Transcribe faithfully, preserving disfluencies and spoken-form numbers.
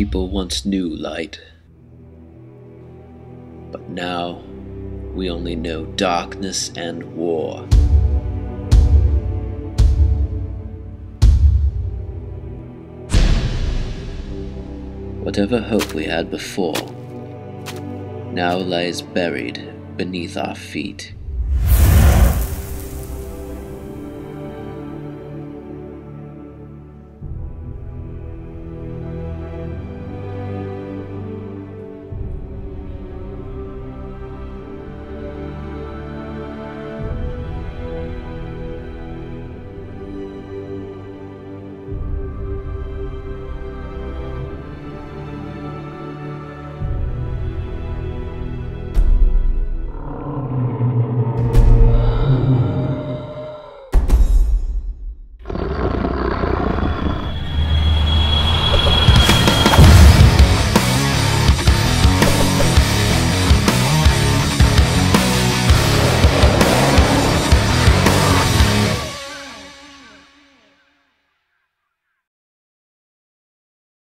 people once knew light. But now, we only know darkness and war. Whatever hope we had before now lies buried beneath our feet.